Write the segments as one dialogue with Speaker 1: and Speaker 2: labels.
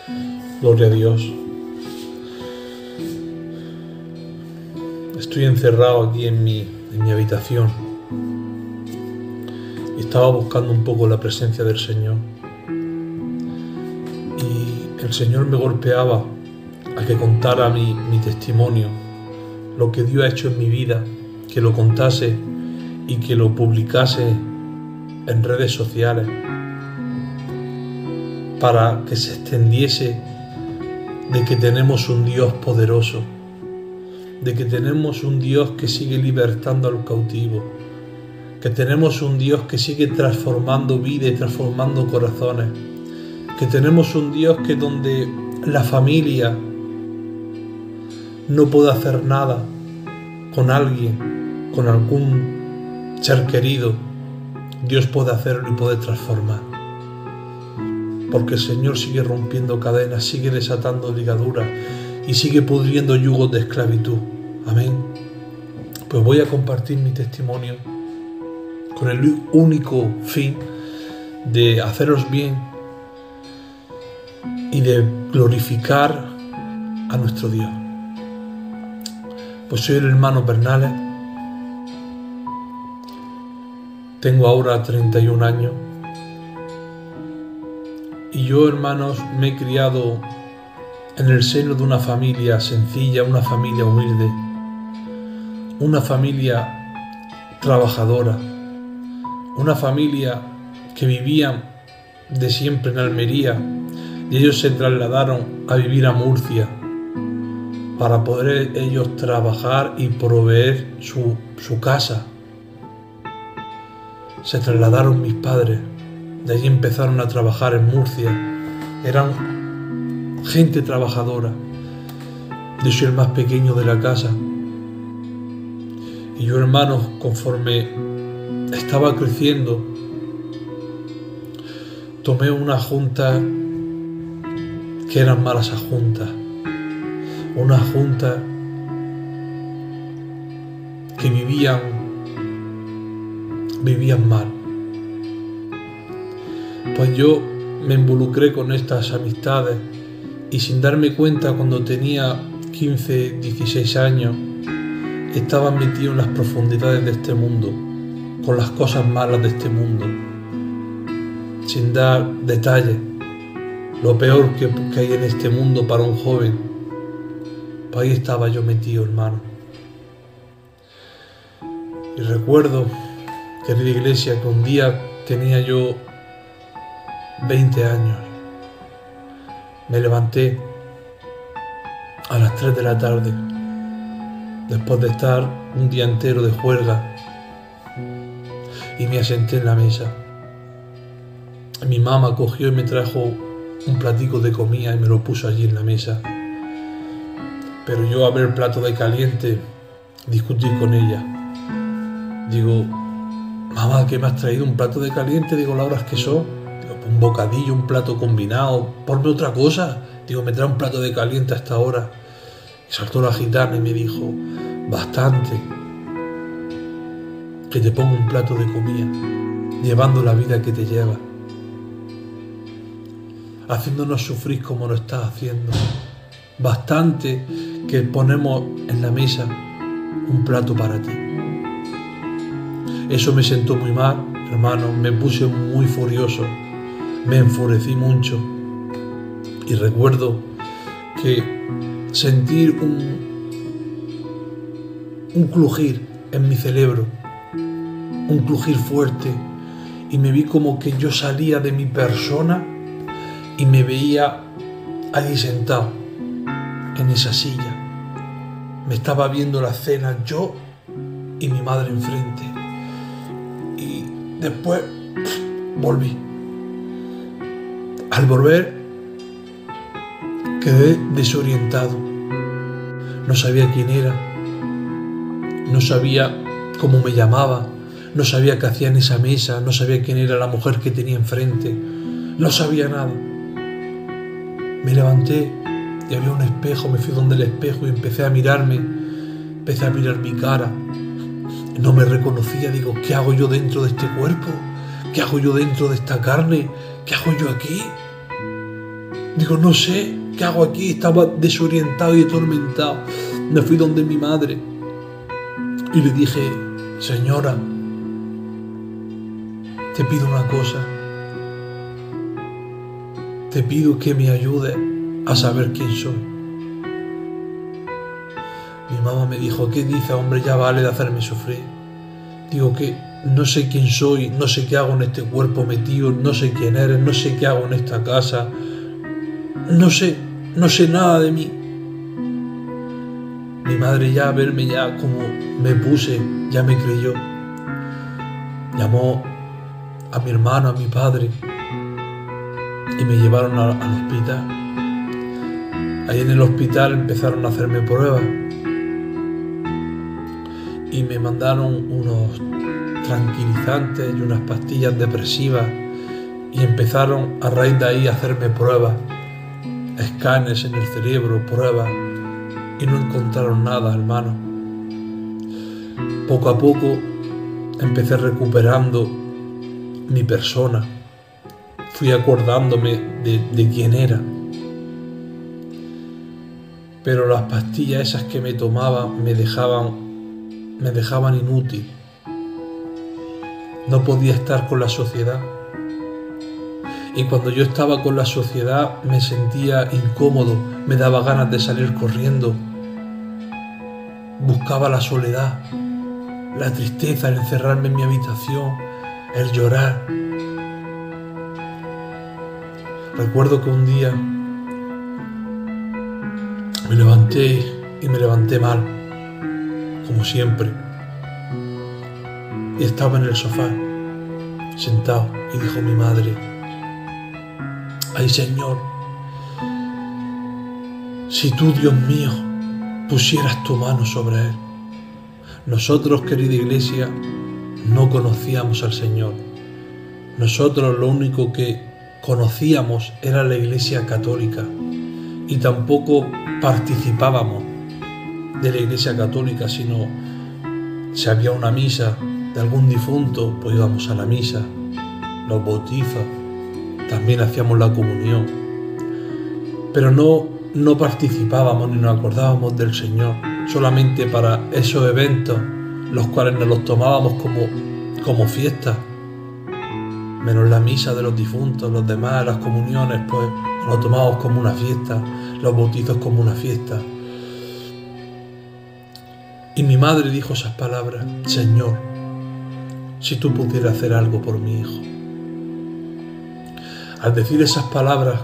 Speaker 1: Gloria a Dios. Estoy encerrado aquí en mi habitación y estaba buscando un poco la presencia del Señor. Y el Señor me golpeaba a que contara mi testimonio, lo que Dios ha hecho en mi vida, que lo contase y que lo publicase en redes sociales para que se extendiese de que tenemos un Dios poderoso, de que tenemos un Dios que sigue libertando a los cautivos, que tenemos un Dios que sigue transformando vida y transformando corazones, que tenemos un Dios que donde la familia no puede hacer nada con alguien, con algún ser querido, Dios puede hacerlo y puede transformar. Porque el Señor sigue rompiendo cadenas, sigue desatando ligaduras y sigue pudriendo yugos de esclavitud. Amén. Pues voy a compartir mi testimonio con el único fin de haceros bien y de glorificar a nuestro Dios. Pues soy el hermano Bernales, tengo ahora 31 años y yo, hermanos, me he criado en el seno de una familia sencilla, una familia humilde, una familia trabajadora, una familia que vivían de siempre en Almería y ellos se trasladaron a vivir a Murcia para poder ellos trabajar y proveer su casa. Se trasladaron mis padres, de allí empezaron a trabajar en Murcia, eran gente trabajadora. Yo soy el más pequeño de la casa y yo, hermanos, conforme estaba creciendo, tomé una junta que eran malas juntas, una junta que vivían mal. Pues yo me involucré con estas amistades y sin darme cuenta, cuando tenía 15, 16 años, estaba metido en las profundidades de este mundo, con las cosas malas de este mundo, sin dar detalles, lo peor que hay en este mundo para un joven. Pues ahí estaba yo metido, hermano. Y recuerdo, querida iglesia, que un día tenía yo 20 años. Me levanté a las 3 de la tarde, después de estar un día entero de juerga, y me asenté en la mesa. Mi mamá cogió y me trajo un platico de comida y me lo puso allí en la mesa. Pero yo, a ver el plato de caliente, discutí con ella. Digo: mamá, ¿qué me has traído? ¿Un plato de caliente? Digo, ¿las horas que son? Digo, un bocadillo, un plato combinado, ponme otra cosa. Digo, me trae un plato de caliente a esta hora. Y saltó la gitana y me dijo: bastante que te pongo un plato de comida, llevando la vida que te lleva, haciéndonos sufrir como lo estás haciendo. Bastante que ponemos en la mesa un plato para ti. Eso me sentó muy mal, hermano, me puse muy furioso, me enfurecí mucho y recuerdo que sentir un crujir en mi cerebro, un crujir fuerte, y me vi como que yo salía de mi persona y me veía allí sentado en esa silla. Me estaba viendo la cena yo y mi madre enfrente. Y después volví. Al volver quedé desorientado. No sabía quién era. No sabía cómo me llamaba. No sabía qué hacía en esa mesa. No sabía quién era la mujer que tenía enfrente. No sabía nada. Me levanté y había un espejo. Me fui donde el espejo y empecé a mirarme. Empecé a mirar mi cara. No me reconocía. Digo, ¿qué hago yo dentro de este cuerpo? ¿Qué hago yo dentro de esta carne? ¿Qué hago yo aquí? Digo, no sé, ¿qué hago aquí? Estaba desorientado y atormentado. Me fui donde mi madre y le dije, señora, te pido una cosa. Te pido que me ayudes a saber quién soy. Mi mamá me dijo, ¿qué dices, hombre? Ya vale de hacerme sufrir. Digo que no sé quién soy, no sé qué hago en este cuerpo metido, no sé quién eres, no sé qué hago en esta casa. No sé nada de mí. Mi madre ya a verme ya como me puse, ya me creyó. Llamó a mi hermano, a mi padre, y me llevaron al hospital. Ahí en el hospital empezaron a hacerme pruebas y me mandaron unos tranquilizantes y unas pastillas depresivas y empezaron a raíz de ahí a hacerme pruebas, escáneres en el cerebro, pruebas, y no encontraron nada, hermano. Poco a poco empecé recuperando mi persona, fui acordándome de quién era. Pero las pastillas esas que me tomaba me dejaban inútil. No podía estar con la sociedad. Y cuando yo estaba con la sociedad me sentía incómodo, me daba ganas de salir corriendo. Buscaba la soledad, la tristeza, el encerrarme en mi habitación, el llorar. Recuerdo que un día me levanté mal, como siempre. Y estaba en el sofá, sentado, y dijo mi madre, ay Señor, si tú, Dios mío, pusieras tu mano sobre él. Nosotros, querida iglesia, no conocíamos al Señor. Nosotros lo único que conocíamos era la Iglesia Católica y tampoco participábamos de la Iglesia Católica, sino si había una misa de algún difunto, pues íbamos a la misa, los bautizos, también hacíamos la comunión, pero no participábamos ni nos acordábamos del Señor, solamente para esos eventos, los cuales nos los tomábamos como fiesta, menos la misa de los difuntos, los demás, las comuniones, pues nos lo tomábamos como una fiesta, los bautizos como una fiesta. Y mi madre dijo esas palabras, Señor, si tú pudieras hacer algo por mi hijo. Al decir esas palabras,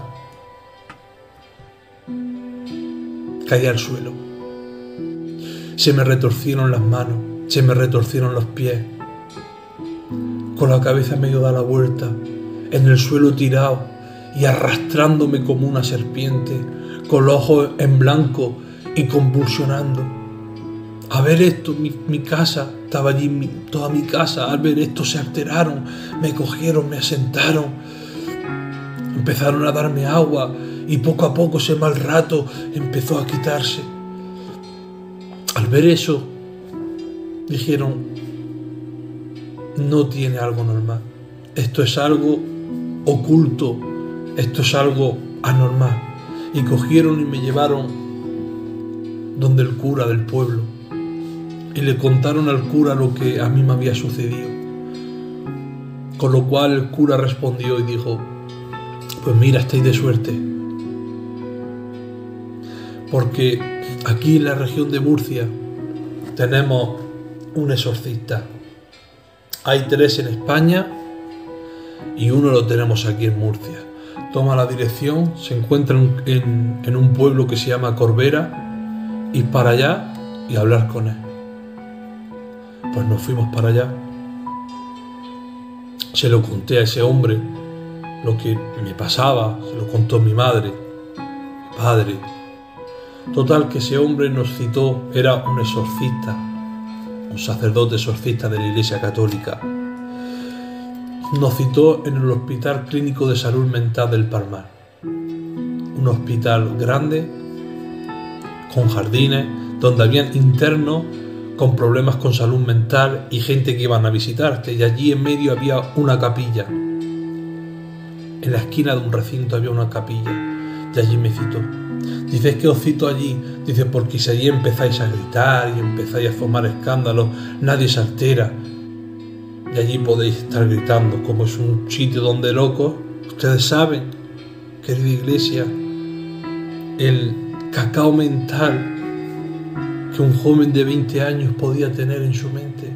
Speaker 1: caí al suelo. Se me retorcieron las manos, se me retorcieron los pies. Con la cabeza medio da la vuelta, en el suelo tirado y arrastrándome como una serpiente, con los ojos en blanco y convulsionando. A ver esto, mi casa, estaba allí toda mi casa, al ver esto se alteraron, me cogieron, me asentaron, empezaron a darme agua y poco a poco ese mal rato empezó a quitarse. Al ver eso, dijeron, no tiene algo normal, esto es algo oculto, esto es algo anormal. Y cogieron y me llevaron donde el cura del pueblo y le contaron al cura lo que a mí me había sucedido. Con lo cual el cura respondió y dijo, pues mira, estáis de suerte, porque aquí en la región de Murcia tenemos un exorcista. Hay 3 en España y uno lo tenemos aquí en Murcia. Toma la dirección, se encuentra en un pueblo que se llama Corbera, ir para allá y hablar con él. Pues nos fuimos para allá. Se lo conté a ese hombre lo que me pasaba, se lo contó mi madre, mi padre. Total, que ese hombre nos citó, era un exorcista, un sacerdote exorcista de la Iglesia Católica. Nos citó en el Hospital Clínico de Salud Mental del Palmar, un hospital grande, con jardines, donde habían internos con problemas con salud mental y gente que iban a visitarte, y allí en medio había una capilla. En la esquina de un recinto había una capilla, Y allí me citó. Dice, es que os cito allí. Dice, porque si allí empezáis a gritar y empezáis a formar escándalos, nadie se altera. Y allí podéis estar gritando, como es un sitio donde locos. Ustedes saben, querida iglesia, el cacao mental que un joven de 20 años podía tener en su mente.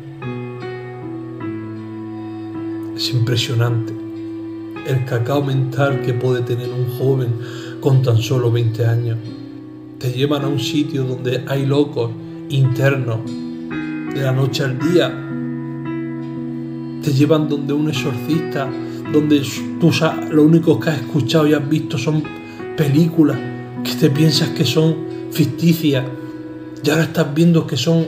Speaker 1: Es impresionante el cacao mental que puede tener un joven con tan solo 20 años. Te llevan a un sitio donde hay locos internos de la noche al día. Te llevan donde un exorcista, donde tú lo único que has escuchado y has visto son películas que te piensas que son ficticias y ahora estás viendo que son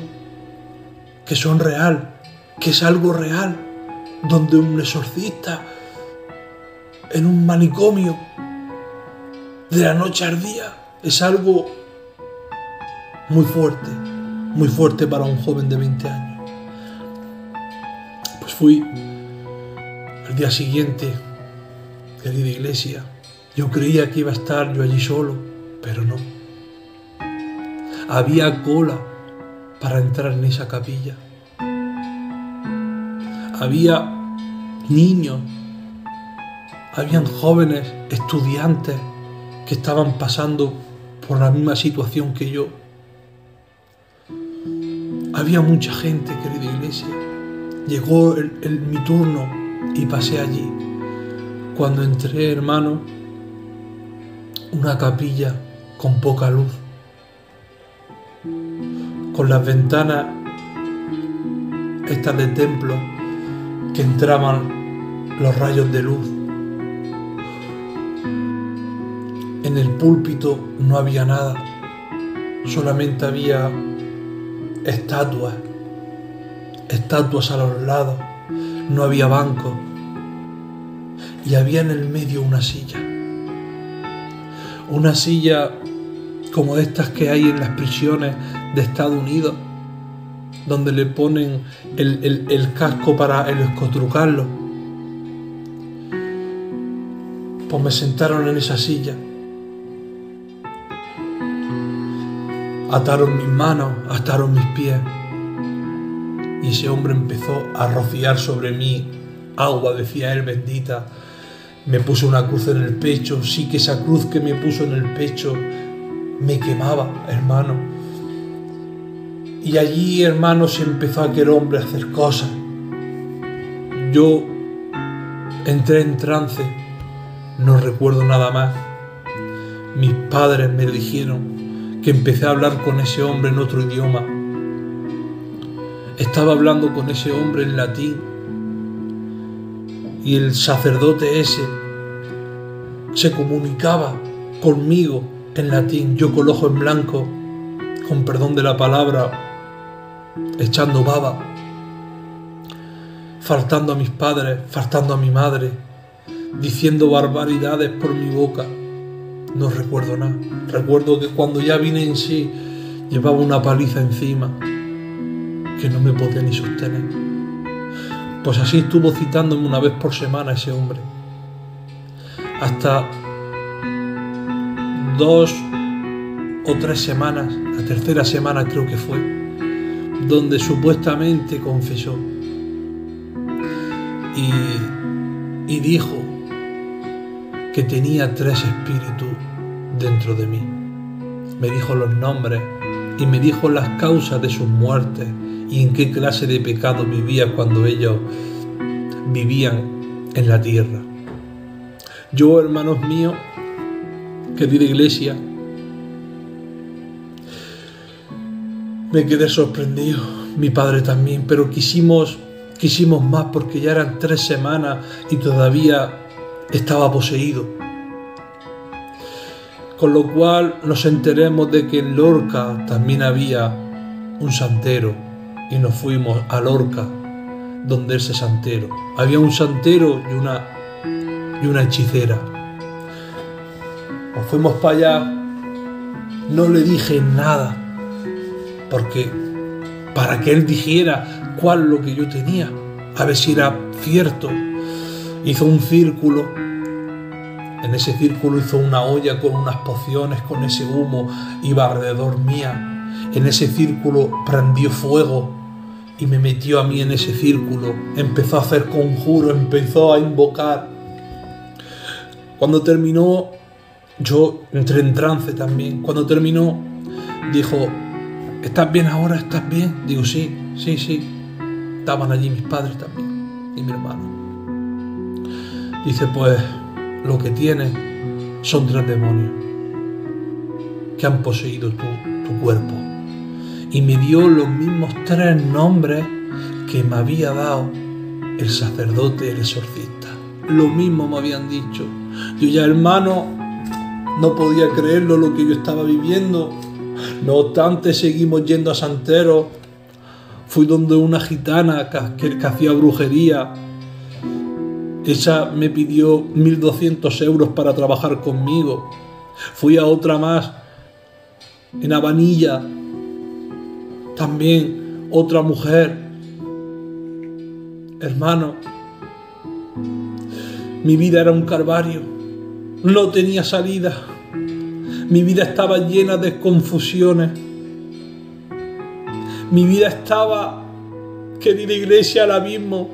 Speaker 1: real, que es algo real, donde un exorcista en un manicomio de la noche al día es algo muy fuerte para un joven de 20 años. Pues fui al día siguiente, querida iglesia. Yo creía que iba a estar yo allí solo, pero no. Había cola para entrar en esa capilla. Había niños, habían jóvenes, estudiantes que estaban pasando por la misma situación que yo. Había mucha gente, querida iglesia. Llegó mi turno y pasé allí. Cuando entré, hermano, una capilla con poca luz, con las ventanas estas de templo que entraban los rayos de luz. En el púlpito no había nada, solamente había estatuas a los lados, no había bancos y había en el medio una silla como estas que hay en las prisiones de Estados Unidos, donde le ponen el casco para escotrucarlo. Pues me sentaron en esa silla, ataron mis manos, ataron mis pies, y ese hombre empezó a rociar sobre mí agua, decía él, bendita. Me puso una cruz en el pecho. Sí que esa cruz que me puso en el pecho me quemaba, hermano. Y allí, hermano, se empezó aquel hombre a hacer cosas. Yo entré en trance, no recuerdo nada más. Mis padres me dijeron que empecé a hablar con ese hombre en otro idioma. Estaba hablando con ese hombre en latín. Y el sacerdote ese se comunicaba conmigo en latín, yo con los ojos en blanco, con perdón de la palabra, echando baba, faltando a mis padres, faltando a mi madre, diciendo barbaridades por mi boca. No recuerdo nada. Recuerdo que cuando ya vine en sí, llevaba una paliza encima que no me podía ni sostener. Pues así estuvo citándome una vez por semana ese hombre. Hasta 2 o 3 semanas, la tercera semana creo que fue, donde supuestamente confesó. Y dijo que tenía 3 espíritus dentro de mí. Me dijo los nombres y me dijo las causas de sus muertes y en qué clase de pecado vivía cuando ellos vivían en la tierra. Yo, hermanos míos, querida iglesia, me quedé sorprendido, mi padre también, pero quisimos más porque ya eran 3 semanas y todavía estaba poseído. Con lo cual nos enteremos de que en Lorca también había un santero y nos fuimos a Lorca, donde ese santero. Había un santero y una hechicera. Nos fuimos para allá, no le dije nada, porque para que él dijera cuál lo que yo tenía, a ver si era cierto. Hizo un círculo En ese círculo hizo una olla con unas pociones, con ese humo, iba alrededor mía. En ese círculo prendió fuego y me metió a mí en ese círculo. Empezó a hacer conjuros, empezó a invocar. Cuando terminó, yo entré en trance también. Cuando terminó, dijo: ¿estás bien ahora? ¿Estás bien? Digo: sí. Estaban allí mis padres también y mi hermano. Dice: pues lo que tienes son 3 demonios que han poseído tu cuerpo. Y me dio los mismos 3 nombres que me había dado el sacerdote, el exorcista. Lo mismo me habían dicho. Yo ya, hermano, no podía creerlo lo que yo estaba viviendo. No obstante, seguimos yendo a santeros. Fui donde una gitana que hacía brujería. Esa me pidió 1.200 euros para trabajar conmigo. Fui a otra más, en Habanilla. También otra mujer. Hermano, mi vida era un calvario. No tenía salida. Mi vida estaba llena de confusiones. Mi vida estaba, querida iglesia, al abismo.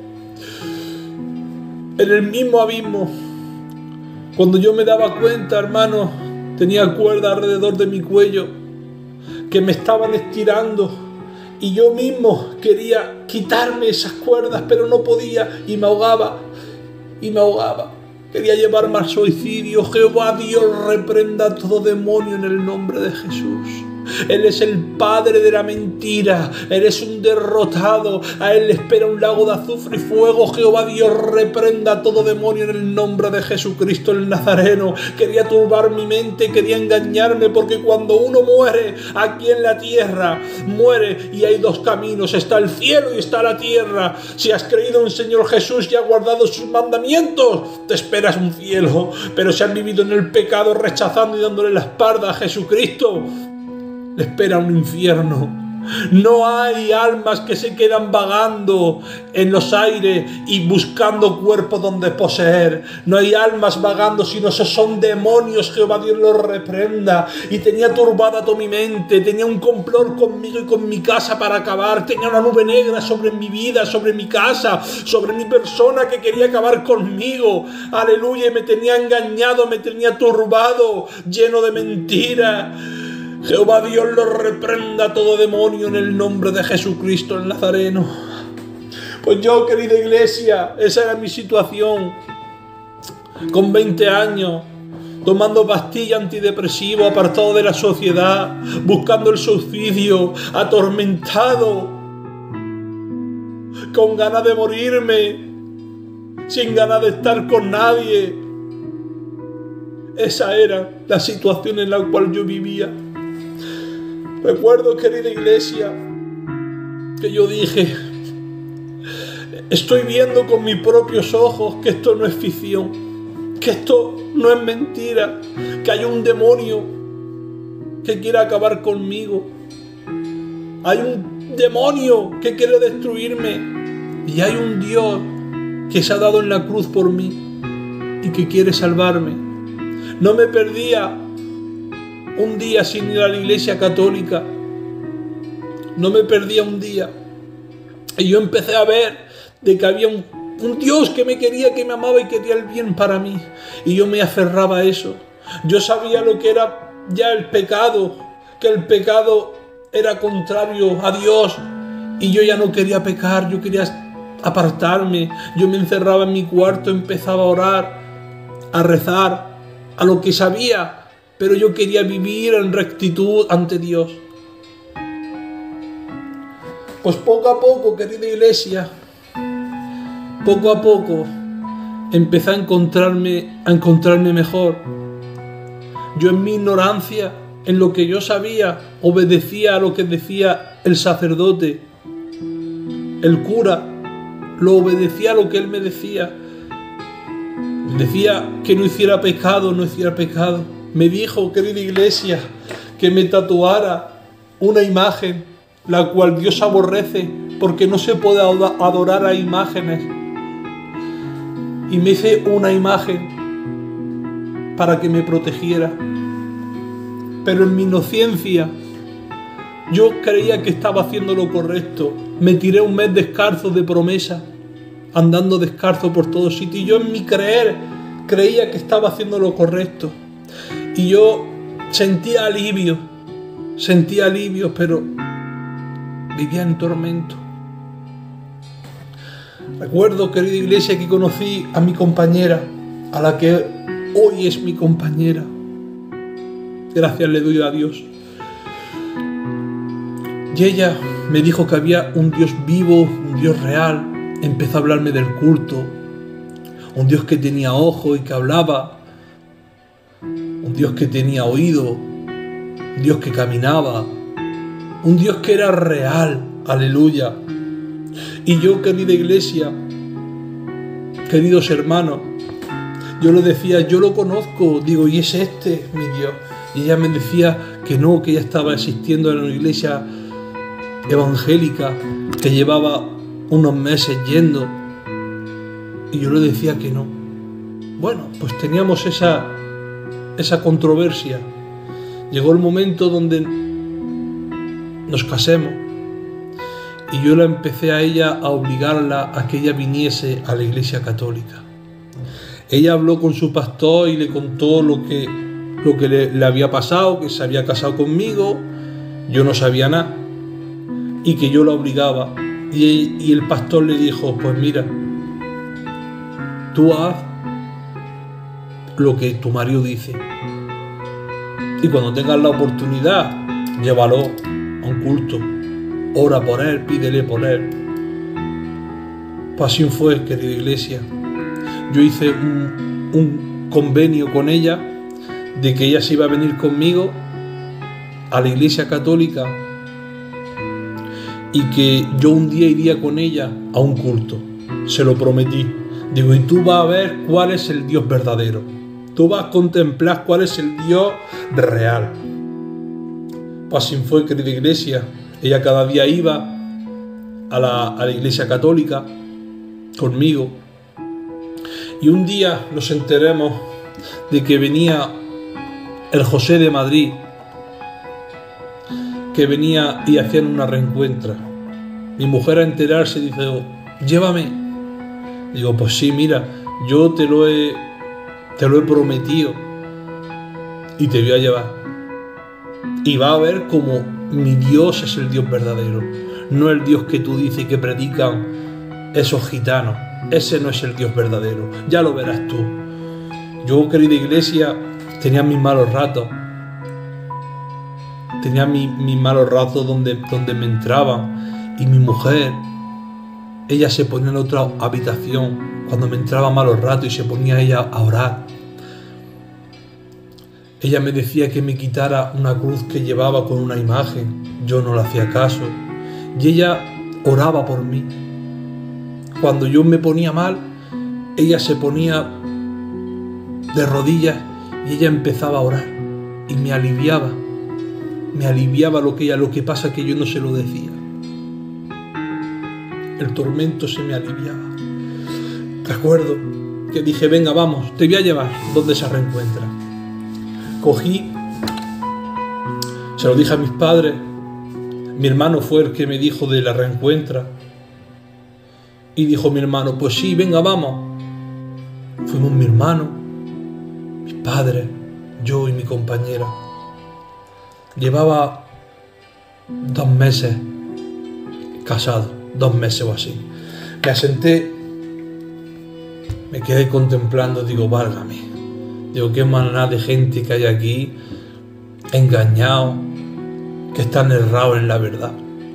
Speaker 1: En el mismo abismo. Cuando yo me daba cuenta, hermano, tenía cuerda alrededor de mi cuello que me estaban estirando. Y yo mismo quería quitarme esas cuerdas, pero no podía y me ahogaba. Quería llevarme al suicidio. Jehová Dios reprenda todo demonio en el nombre de Jesús. Él es el padre de la mentira. Él es un derrotado. A él le espera un lago de azufre y fuego. Jehová Dios reprenda todo demonio en el nombre de Jesucristo el Nazareno. Quería turbar mi mente, quería engañarme, porque cuando uno muere aquí en la tierra, muere y hay 2 caminos. Está el cielo y está la tierra. Si has creído en el Señor Jesús y has guardado sus mandamientos, te esperas un cielo. Pero si has vivido en el pecado, rechazando y dándole la espalda a Jesucristo, le espera un infierno. No hay almas que se quedan vagando en los aires y buscando cuerpos donde poseer. No hay almas vagando, sino esos son demonios. Jehová Dios los reprenda. Y tenía turbada toda mi mente. Tenía un complot conmigo y con mi casa para acabar. Tenía una nube negra sobre mi vida, sobre mi casa, sobre mi persona, que quería acabar conmigo. Aleluya. Y me tenía engañado, me tenía turbado, lleno de mentiras. Jehová Dios lo reprenda todo demonio en el nombre de Jesucristo el Nazareno. Pues yo, querida iglesia, esa era mi situación. Con 20 años, tomando pastillas antidepresivas, apartado de la sociedad, buscando el suicidio, atormentado, con ganas de morirme, sin ganas de estar con nadie. Esa era la situación en la cual yo vivía. Recuerdo, querida iglesia, que yo dije: estoy viendo con mis propios ojos que esto no es ficción, que esto no es mentira, que hay un demonio que quiere acabar conmigo. Hay un demonio que quiere destruirme. Y hay un Dios que se ha dado en la cruz por mí y que quiere salvarme. No me perdía un día sin ir a la iglesia católica. No me perdía un día. Y yo empecé a ver de que había un Dios que me quería, que me amaba y quería el bien para mí. Y yo me aferraba a eso. Yo sabía lo que era ya el pecado, que el pecado era contrario a Dios. Y yo ya no quería pecar, yo quería apartarme. Yo me encerraba en mi cuarto, empezaba a orar, a rezar, a lo que sabía. Pero yo quería vivir en rectitud ante Dios. Pues poco a poco, querida iglesia, poco a poco empecé a encontrarme mejor. Yo, en mi ignorancia, en lo que yo sabía, obedecía a lo que decía el sacerdote, el cura. Lo obedecía a lo que él me decía. Decía que no hiciera pecado, no hiciera pecado. Me dijo, querida iglesia, que me tatuara una imagen, la cual Dios aborrece, porque no se puede adorar a imágenes. Y me hice una imagen para que me protegiera. Pero en mi inocencia, yo creía que estaba haciendo lo correcto. Me tiré un mes descalzo de promesa, andando descalzo por todos sitios. Y yo en mi creer creía que estaba haciendo lo correcto. Y yo sentía alivio, pero vivía en tormento. Recuerdo, querida iglesia, que conocí a mi compañera, a la que hoy es mi compañera. Gracias le doy a Dios. Y ella me dijo que había un Dios vivo, un Dios real. Empezó a hablarme del culto. Un Dios que tenía ojos y que hablaba. Un Dios que tenía oído. Un Dios que caminaba. Un Dios que era real. Aleluya. Y yo, querida iglesia, queridos hermanos, yo le decía, yo lo conozco. Digo, y es este mi Dios. Y ella me decía que no, que ella estaba asistiendo a una iglesia evangélica, que llevaba unos meses yendo. Y yo le decía que no. Bueno, pues teníamos esa controversia. Llegó el momento donde nos casemos. Y yo la empecé a ella a obligarla a que ella viniese a la iglesia católica. Ella habló con su pastor y le contó lo que le había pasado, que se había casado conmigo, yo no sabía nada, y que yo la obligaba. Y el pastor le dijo, pues mira, tú haz lo que tu marido dice. Y cuando tengas la oportunidad, llévalo a un culto. Ora por él, pídele por él. Pues así fue, querida iglesia. Yo hice un convenio con ella de que ella se iba a venir conmigo a la iglesia católica y que yo un día iría con ella a un culto. Se lo prometí. Digo, y tú vas a ver cuál es el Dios verdadero. Tú vas a contemplar cuál es el Dios real. Pues así fue, querida iglesia. Ella cada día iba a la iglesia católica conmigo. Y un día nos enteramos de que venía el José de Madrid, que venía y hacían una reencuentra. Mi mujer a enterarse dice, oh, llévame. Digo, pues sí, mira, yo te lo he prometido y te voy a llevar. Y va a ver como mi Dios es el Dios verdadero, no el Dios que tú dices que predican esos gitanos. Ese no es el Dios verdadero, ya lo verás tú. Yo, querida iglesia, tenía mis malos ratos. Tenía mis malos ratos donde me entraban. Y mi mujer, ella se ponía en otra habitación cuando me entraba malos ratos y se ponía ella a orar. Ella me decía que me quitara una cruz que llevaba con una imagen. Yo no le hacía caso. Y ella oraba por mí. Cuando yo me ponía mal, ella se ponía de rodillas y ella empezaba a orar. Y me aliviaba. Me aliviaba lo que pasa que yo no se lo decía. El tormento se me aliviaba. Recuerdo que dije, venga, vamos, te voy a llevar donde se reencuentra. Cogí, se lo dije a mis padres. Mi hermano fue el que me dijo de la reencuentra. Y dijo mi hermano, pues sí, venga, vamos. Fuimos mi hermano, mis padres, yo y mi compañera. Llevaba 2 meses casado, 2 meses o así. Me asenté, me quedé contemplando, digo, válgame. Digo, qué manada de gente que hay aquí, engañado, que están errados en la verdad.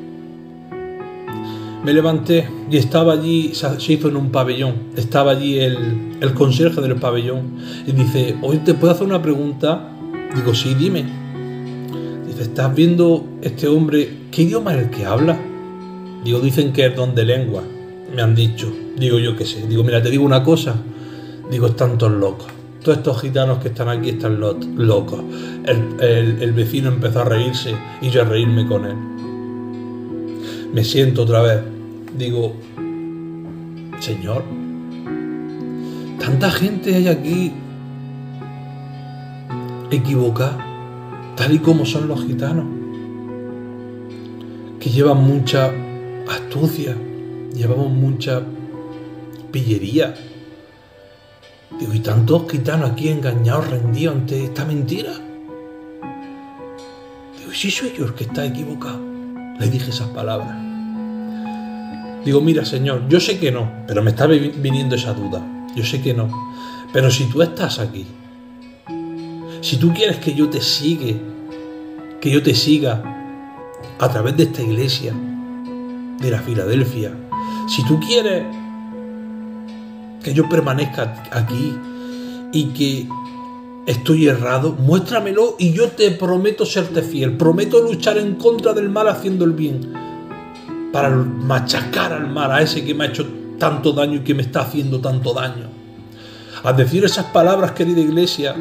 Speaker 1: Me levanté y estaba allí, se hizo en un pabellón, estaba allí el conserje del pabellón y dice, oye, ¿te puedo hacer una pregunta? Digo, sí, dime. Dice, ¿estás viendo este hombre? ¿Qué idioma es el que habla? Digo, dicen que es don de lengua, me han dicho. Digo, yo qué sé. Digo, mira, te digo una cosa. Digo, están todos locos. Todos estos gitanos que están aquí están locos. El vecino empezó a reírse y yo a reírme con él. Me siento otra vez. Digo, Señor, tanta gente hay aquí equivocada, tal y como son los gitanos, que llevan mucha astucia, llevamos mucha pillería. Digo, y tantos gitanos aquí engañados, rendidos ante esta mentira. Digo, ¿y si soy yo el que está equivocado? Le dije esas palabras. Digo, mira, Señor, yo sé que no, pero me está viniendo esa duda. Yo sé que no, pero si tú estás aquí, si tú quieres que yo te siga a través de esta iglesia de la Filadelfia, si tú quieres que yo permanezca aquí y que estoy errado, muéstramelo y yo te prometo serte fiel. Prometo luchar en contra del mal haciendo el bien, para machacar al mal, a ese que me ha hecho tanto daño y que me está haciendo tanto daño. Al decir esas palabras, querida iglesia,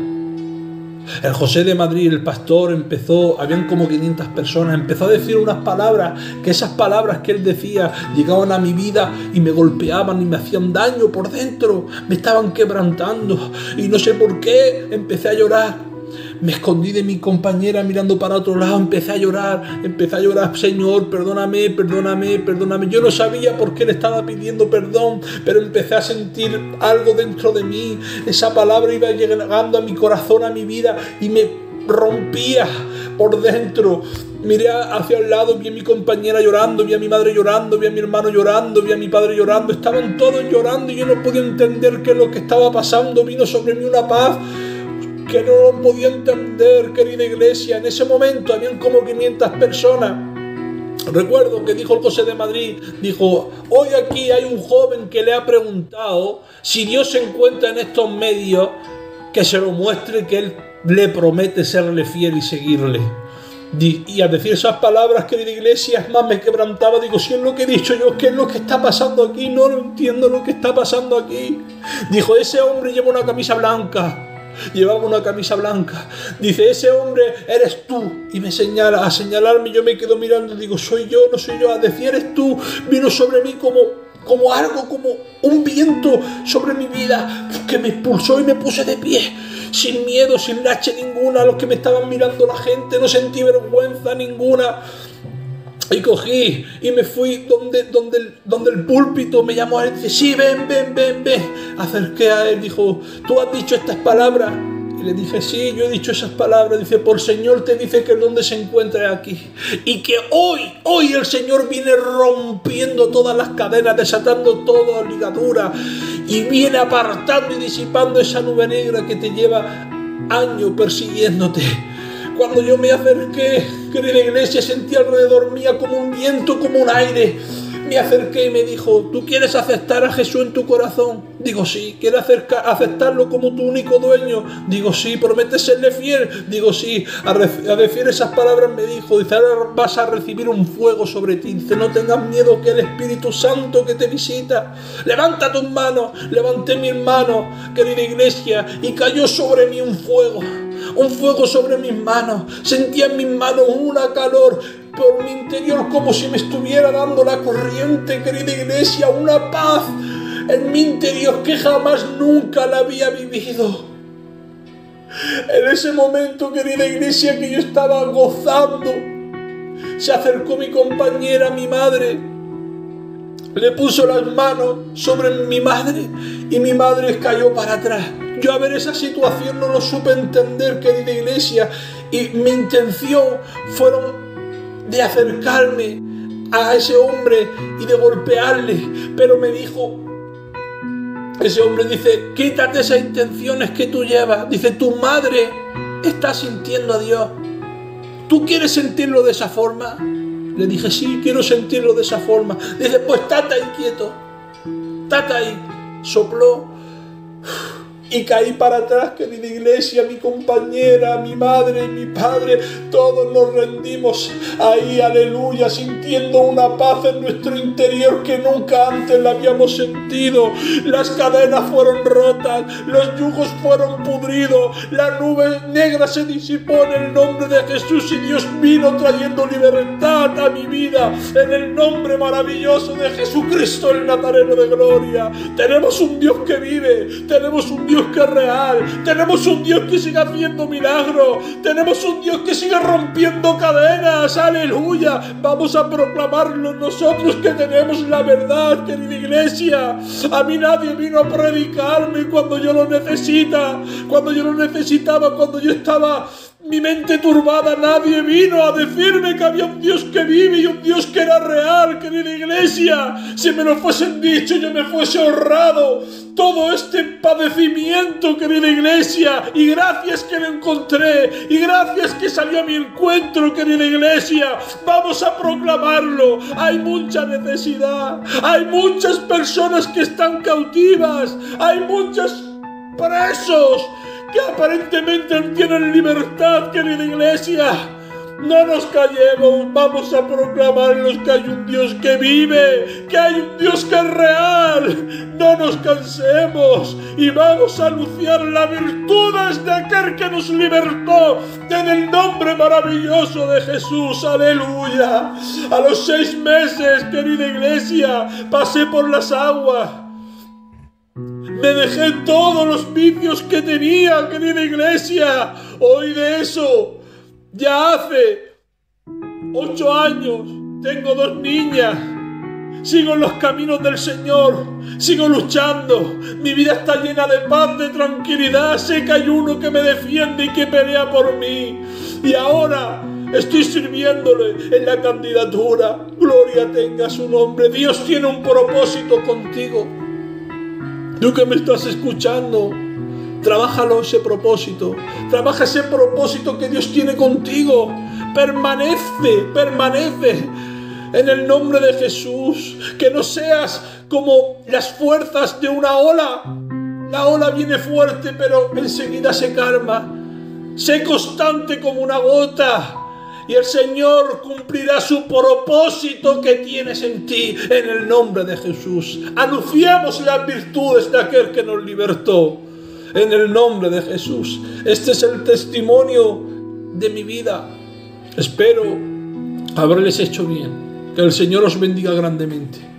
Speaker 1: el José de Madrid, el pastor, habían como 500 personas, empezó a decir unas palabras, que esas palabras que él decía llegaban a mi vida y me golpeaban y me hacían daño por dentro, me estaban quebrantando y no sé por qué, empecé a llorar. Me escondí de mi compañera mirando para otro lado, empecé a llorar, Señor, perdóname, perdóname, perdóname. Yo no sabía por qué le estaba pidiendo perdón, pero empecé a sentir algo dentro de mí. Esa palabra iba llegando a mi corazón, a mi vida, y me rompía por dentro. Miré hacia el lado, vi a mi compañera llorando, vi a mi madre llorando, vi a mi hermano llorando, vi a mi padre llorando. Estaban todos llorando y yo no podía entender qué es lo que estaba pasando. Vino sobre mí una paz que no lo podía entender, querida iglesia. En ese momento habían como 500 personas. Recuerdo que dijo el José de Madrid, dijo, hoy aquí hay un joven que le ha preguntado si Dios se encuentra en estos medios, que se lo muestre, que él le promete serle fiel y seguirle. Y al decir esas palabras, querida iglesia, es más, me quebrantaba. Digo, si es lo que he dicho yo, ¿qué es lo que está pasando aquí? No lo entiendo lo que está pasando aquí. Dijo, ese hombre lleva una camisa blanca. Llevaba una camisa blanca. Dice, ese hombre eres tú. Y me señala, a señalarme, yo me quedo mirando. Digo, soy yo, no soy yo. A decir, eres tú. Vino sobre mí como algo, como un viento sobre mi vida, que me expulsó y me puse de pie, sin miedo, sin lache ninguna. A los que me estaban mirando, la gente, no sentí vergüenza ninguna. Y cogí y me fui donde el púlpito. Me llamó a él y dice, sí, ven. Acerqué a él, dijo, ¿tú has dicho estas palabras? Y le dije, sí, yo he dicho esas palabras. Dice, por Señor te dice que el donde se encuentra aquí. Y que hoy el Señor viene rompiendo todas las cadenas, desatando todas las ligaduras. Y viene apartando y disipando esa nube negra que te lleva años persiguiéndote. Cuando yo me acerqué, querida iglesia, sentí alrededor mía como un viento, como un aire. Me acerqué y me dijo, ¿tú quieres aceptar a Jesús en tu corazón? Digo, sí. ¿Quieres aceptarlo como tu único dueño? Digo, sí. ¿Prometes serle fiel? Digo, sí. A decir esas palabras me dijo, dice, ahora vas a recibir un fuego sobre ti. Dice, no tengas miedo, que el Espíritu Santo que te visita. Levanta tus manos. Levanté mis manos, querida iglesia, y cayó sobre mí un fuego sobre mis manos. Sentía en mis manos una calor por mi interior, como si me estuviera dando la corriente, querida iglesia, una paz en mi interior que jamás nunca la había vivido. En ese momento, querida iglesia, que yo estaba gozando, se acercó mi compañera, mi madre, le puso las manos sobre mi madre y mi madre cayó para atrás. Yo a ver esa situación no lo supe entender, querida iglesia, y mi intención fueron de acercarme a ese hombre y de golpearle, pero me dijo, ese hombre dice, quítate esas intenciones que tú llevas. Dice, tu madre está sintiendo a Dios. ¿Tú quieres sentirlo de esa forma? Le dije, sí, quiero sentirlo de esa forma. Dice, pues estate ahí quieto, estate ahí. Sopló y caí para atrás, querida iglesia. Mi compañera, mi madre y mi padre, todos nos rendimos ahí, aleluya, sintiendo una paz en nuestro interior que nunca antes la habíamos sentido. Las cadenas fueron rotas, los yugos fueron pudridos, la nube negra se disipó en el nombre de Jesús, y Dios vino trayendo libertad a mi vida en el nombre maravilloso de Jesucristo, el Nazareno de gloria. Tenemos un Dios que vive, tenemos un Dios Dios que es real, tenemos un Dios que sigue haciendo milagros, tenemos un Dios que sigue rompiendo cadenas, aleluya. Vamos a proclamarlo nosotros que tenemos la verdad, querida iglesia. A mí nadie vino a predicarme cuando yo lo necesitaba, cuando yo estaba mi mente turbada. Nadie vino a decirme que había un Dios que vive y un Dios que era real, querida iglesia. Si me lo fuesen dicho, yo me fuese ahorrado todo este padecimiento, querida iglesia. Y gracias que lo encontré, y gracias que salió a mi encuentro, querida iglesia. Vamos a proclamarlo. Hay mucha necesidad, hay muchas personas que están cautivas, hay muchos presos que aparentemente no tienen libertad, querida iglesia. No nos callemos, vamos a proclamarlos que hay un Dios que vive, que hay un Dios que es real. No nos cansemos y vamos a anunciar las virtudes de aquel que nos libertó en el nombre maravilloso de Jesús, aleluya. A los 6 meses, querida iglesia, pasé por las aguas. Me dejé todos los vicios que tenía, querida iglesia. Hoy de eso, ya hace 8 años, tengo 2 niñas. Sigo en los caminos del Señor, sigo luchando. Mi vida está llena de paz, de tranquilidad. Sé que hay uno que me defiende y que pelea por mí. Y ahora estoy sirviéndole en la candidatura. Gloria tenga su nombre. Dios tiene un propósito contigo. Tú que me estás escuchando, trabájalo ese propósito. Trabaja ese propósito que Dios tiene contigo. Permanece en el nombre de Jesús. Que no seas como las fuerzas de una ola. La ola viene fuerte, pero enseguida se calma. Sé constante como una gota. Y el Señor cumplirá su propósito que tienes en ti, en el nombre de Jesús. Anunciamos las virtudes de aquel que nos libertó, en el nombre de Jesús. Este es el testimonio de mi vida. Espero haberles hecho bien. Que el Señor os bendiga grandemente.